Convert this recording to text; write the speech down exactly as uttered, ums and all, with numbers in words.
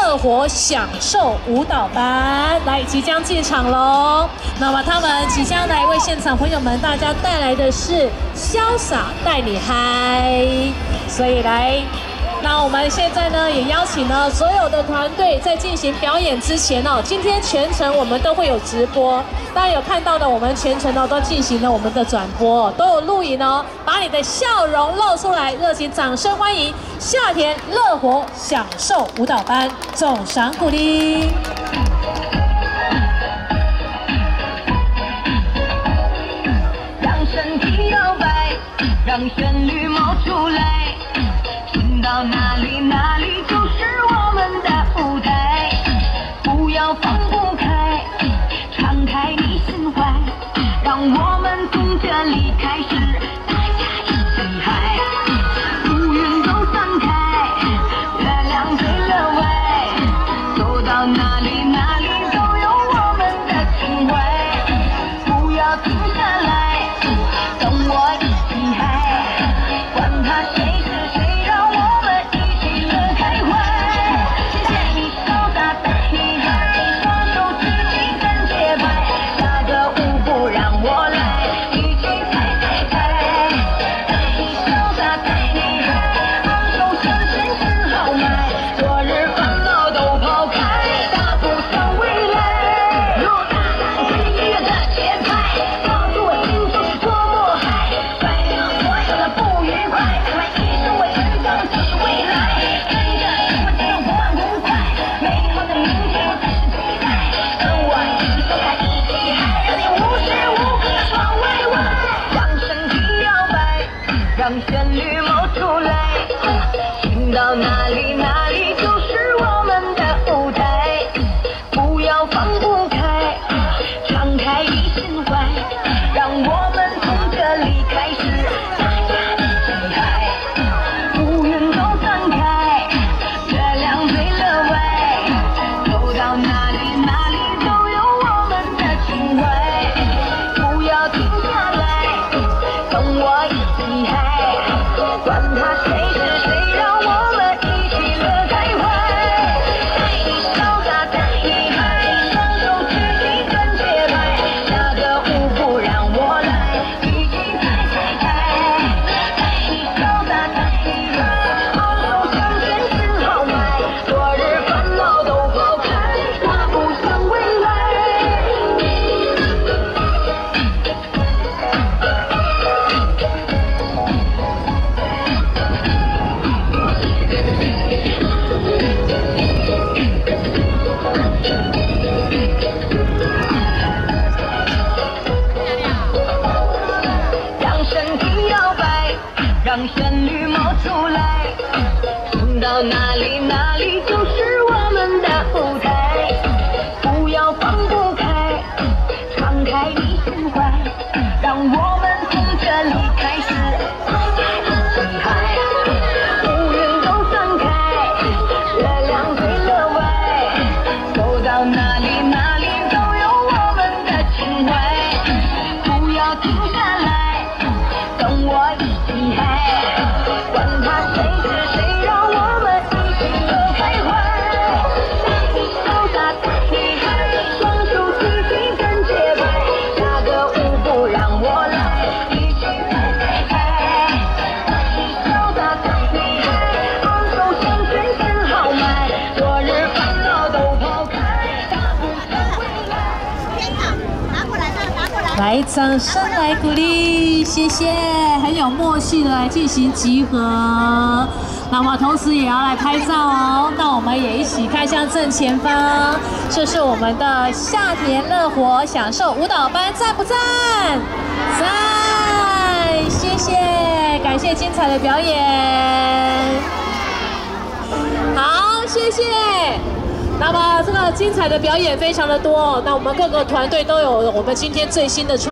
乐活享受舞蹈班来即将进场喽。那么他们即将来为现场朋友们大家带来的是潇洒带你嗨，所以来。 那我们现在呢，也邀请了所有的团队在进行表演之前哦，今天全程我们都会有直播，大家有看到的，我们全程呢都进行了我们的转播，都有录影哦，把你的笑容露出来，热情掌声欢迎夏田乐活享受舞蹈班，总赏鼓励。 让身体摇摆，让旋律冒出来。 听到哪里哪里就是我们的舞台，不要放不开，敞开你心怀，让我们从这里开始，大家一起嗨，乌云都散开，月亮最乐外，走到哪里哪里都有我们的情怀，不要停下来，跟我一起嗨，管他谁是谁。 让旋律冒出来，听到哪里哪里就是我们的舞台，不要放不开，敞开你心怀，让我们从这里开始，大家一起嗨，乌云都散开，月亮最乐外，走到哪里哪里都有我们的情怀，不要停下来，跟我一起嗨。 管他谁是谁，让我们一起乐开怀，带你潇洒，带你嗨，双手举起跟节拍，下个舞步让我来，一起踩踩踩，带你潇洒，带你嗨，好手向前心豪迈，昨日烦恼都抛开，大步向未来。 让旋律冒出来，听到哪里哪里就是我们的舞台，不要放不开，敞开你心怀，让我们从这里开始，大家一起嗨，乌云都散开，月亮最乐外，走到哪里哪里都有我们的情怀，不要停下来，跟我一起嗨。 管他谁是谁，让我们一起乐开怀，带你潇洒，带你嗨，双手举起跟节拍，下个舞步让我来，一起踩踩踩，带你潇洒，带你嗨，昂首向前心豪迈，昨日烦恼都抛开，大步向未来。 天哪，拿过来，拿过来。 来，掌声来鼓励，谢谢，很有默契的来进行集合。那么同时也要来拍照哦。那我们也一起看向正前方，这是我们的夏田乐活享受舞蹈班，赞不赞？赞，谢谢，感谢精彩的表演。好，谢谢。那么这个精彩的表演非常的多，那我们各个团队都有我们今天最新的。